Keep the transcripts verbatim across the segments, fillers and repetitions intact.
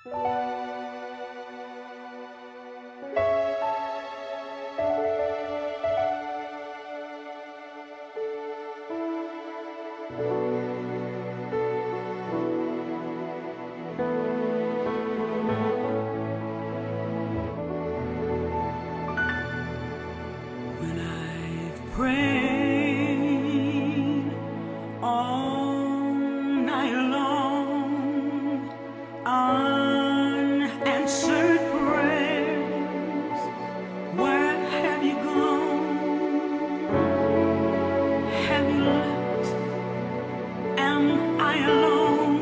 When I've prayed all night long, unanswered prayers, where have you gone? Have you left? Am I alone?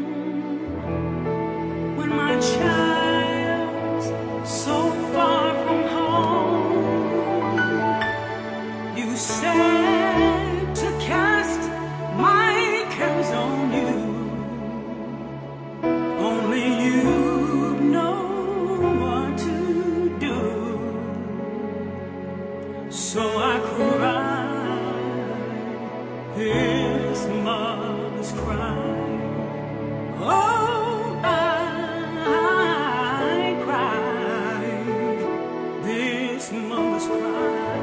When my child's so far from home, you said to cast my cares on you. Only you know what to do. So I cry, this mother's cry. Oh, I, I cry, this mother's cry.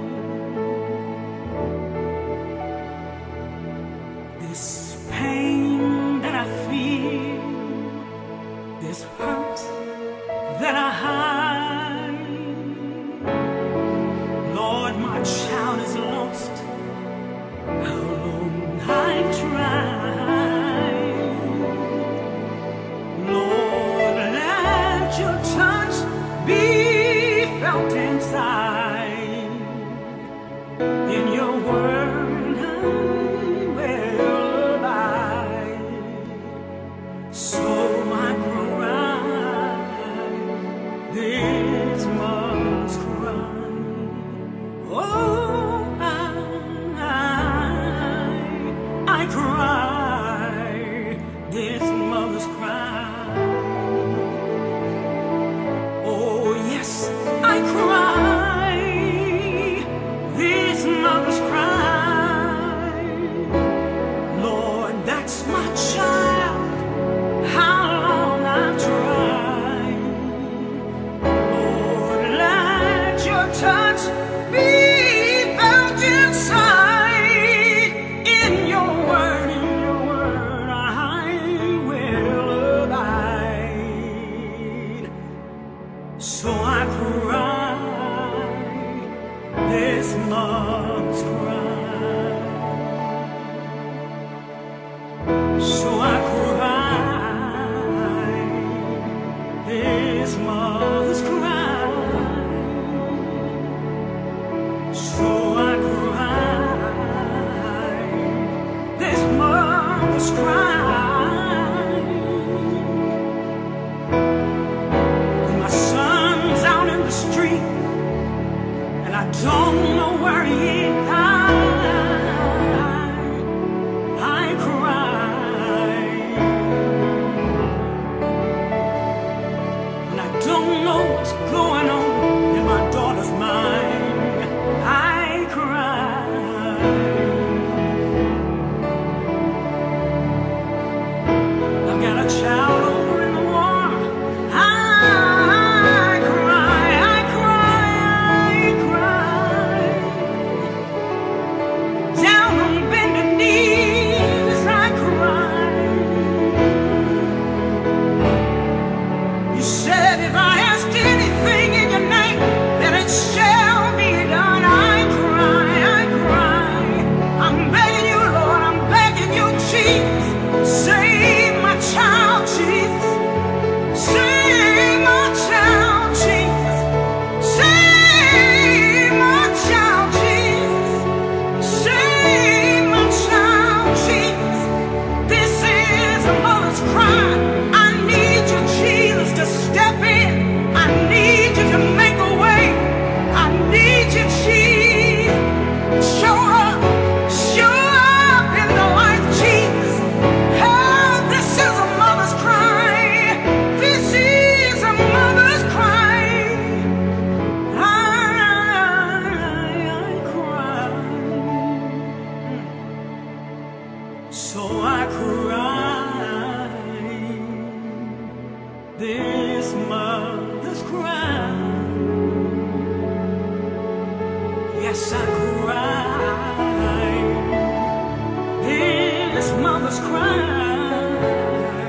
This pain that I feel, this hurt that I hide, Lord, my child is lost. How long I've tried, Lord, let your touch be felt inside. In your word I will abide. So I cry, this must cry. Oh, I, I, I cry, this mother's cry. Oh, yes, I cry, this mother's cry. Lord, that's my child, how long I've tried. Lord, let your touch be felt inside. In your word, in your word, I will abide. So I cry, this mother's cry. So I cry, this mother's cry. So I cry, this mother's cry. When my son's out in the street and I don't know where he is, I, I cry. And I don't know what's going on in my daughter's mind, I cry. I've got a child over in the war, I cry, I cry, I cry. Down on bended knees, I cry. You said if I asked anything in your name, that it shall be done. I cry, I cry. I'm begging you, Lord, I'm begging you, Jesus. Save my child, Jesus. Save my child, Jesus. Save my child, Jesus. Save my child, Jesus. This is a mother's cry. I need you, Jesus, to step in. I need you to make a way. I need you, Jesus. Show up, show up in the life, Jesus. Oh, this is a mother's cry. This is a mother's cry. I, I cry. So I cry, mother's cry.